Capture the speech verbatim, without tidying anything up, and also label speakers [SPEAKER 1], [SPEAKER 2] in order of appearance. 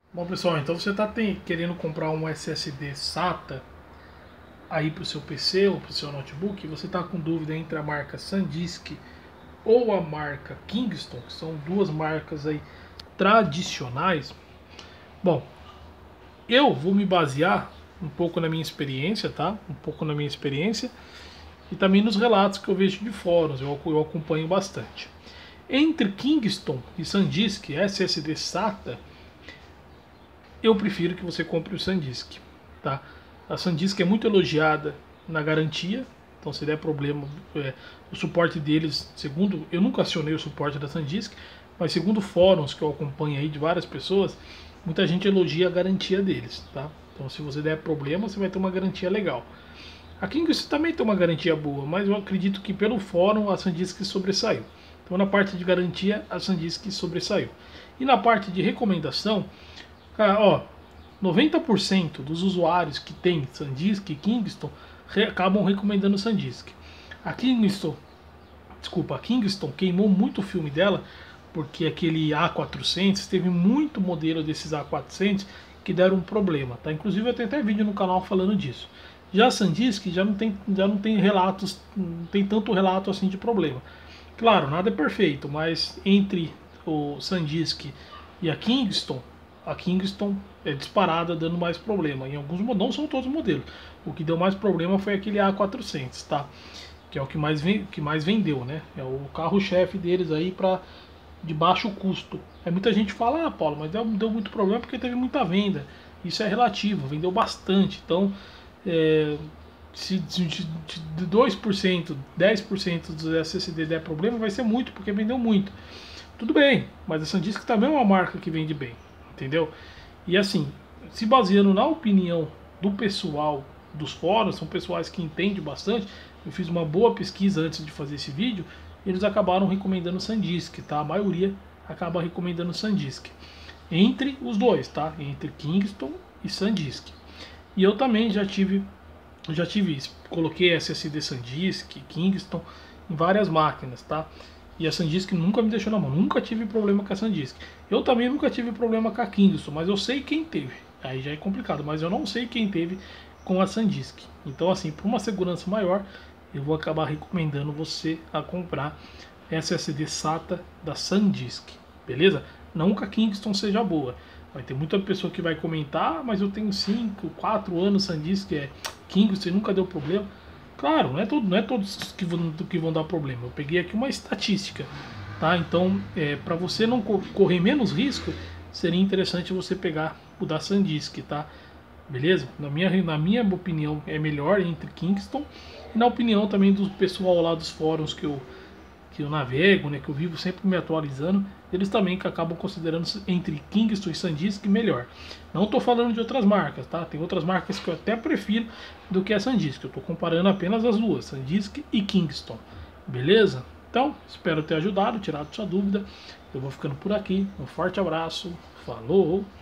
[SPEAKER 1] Bom, pessoal, então você está querendo comprar um S S D SATA aí para o seu P C ou para o seu notebook, você está com dúvida entre a marca SanDisk ou a marca Kingston, que são duas marcas aí tradicionais. Bom, eu vou me basear um pouco na minha experiência, tá? Um pouco na minha experiência e também nos relatos que eu vejo de fóruns, eu, eu acompanho bastante. Entre Kingston e SanDisk S S D SATA, eu prefiro que você compre o SanDisk, tá? A SanDisk é muito elogiada na garantia, então se der problema, é, o suporte deles, segundo, eu nunca acionei o suporte da SanDisk, mas segundo fóruns que eu acompanho aí de várias pessoas, muita gente elogia a garantia deles, tá? Então se você der problema, você vai ter uma garantia legal. A Kingston também tem uma garantia boa, mas eu acredito que pelo fórum a SanDisk sobressaiu. Então na parte de garantia a SanDisk sobressaiu. E na parte de recomendação, cara, ó, noventa por cento dos usuários que tem SanDisk e Kingston re acabam recomendando SanDisk. A Kingston, desculpa, a Kingston queimou muito o filme dela, porque aquele A quatrocentos, teve muito modelo desses A quatrocentos que deram um problema, tá? Inclusive eu tenho até vídeo no canal falando disso. Já a SanDisk já não tem, já não tem relatos, não tem tanto relato assim de problema. Claro, nada é perfeito, mas entre o SanDisk e a Kingston, a Kingston é disparada dando mais problema. Em alguns modelos, não são todos os modelos. O que deu mais problema foi aquele A quatrocentos, tá? Que é o que mais, que mais vendeu, né? É o carro-chefe deles aí para de baixo custo. Aí muita gente fala, ah, Paulo, mas deu, deu muito problema porque teve muita venda. Isso é relativo, vendeu bastante. Então, é, se de dois por cento, dez por cento dos S S D der problema, vai ser muito, porque vendeu muito. Tudo bem, mas a SanDisk também é uma marca que vende bem, entendeu? E assim, se baseando na opinião do pessoal dos fóruns, são pessoais que entendem bastante, eu fiz uma boa pesquisa antes de fazer esse vídeo, eles acabaram recomendando o SanDisk, tá? A maioria acaba recomendando o SanDisk. Entre os dois, tá? Entre Kingston e SanDisk. E eu também já tive, já tive isso. Coloquei S S D SanDisk, Kingston em várias máquinas, tá? E a SanDisk nunca me deixou na mão, nunca tive problema com a SanDisk. Eu também nunca tive problema com a Kingston, mas eu sei quem teve. Aí já é complicado, mas eu não sei quem teve com a SanDisk. Então assim, por uma segurança maior, eu vou acabar recomendando você a comprar S S D SATA da SanDisk, beleza? Não que a Kingston seja boa. Vai ter muita pessoa que vai comentar, ah, mas eu tenho cinco, quatro anos SanDisk, é Kingston, nunca deu problema. Claro, não é, todo, não é todos que vão, que vão dar problema. Eu peguei aqui uma estatística, tá? Então, é, para você não correr menos risco, seria interessante você pegar o da SanDisk, tá? Beleza? Na minha, na minha opinião, é melhor entre Kingston e na opinião também do pessoal lá dos fóruns que eu, que eu navego, né? Que eu vivo sempre me atualizando. Eles também que acabam considerando entre Kingston e SanDisk melhor. Não estou falando de outras marcas, tá? Tem outras marcas que eu até prefiro do que a SanDisk. Eu estou comparando apenas as duas, SanDisk e Kingston. Beleza? Então, espero ter ajudado, tirado sua dúvida. Eu vou ficando por aqui. Um forte abraço. Falou!